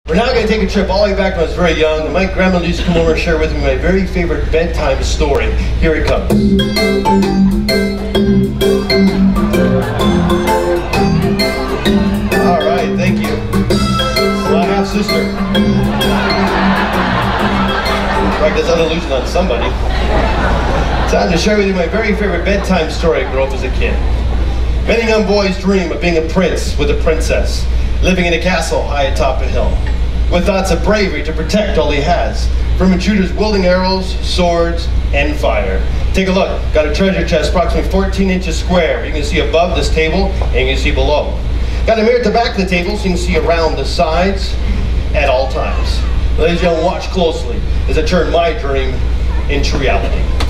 We're now going to take a trip all the way back when I was very young, and my grandmother used to come over and share with me my very favorite bedtime story. Here it comes. Alright, thank you. My half-sister. Like that's an illusion on somebody. Time to share with you my very favorite bedtime story I grew up as a kid. Many young boys dream of being a prince with a princess, living in a castle high atop a hill, with thoughts of bravery to protect all he has, from intruders wielding arrows, swords, and fire. Take a look. Got a treasure chest approximately 14 inches square. You can see above this table, and you can see below. Got a mirror at the back of the table so you can see around the sides at all times. Ladies and gentlemen, watch closely as I turn my dream into reality.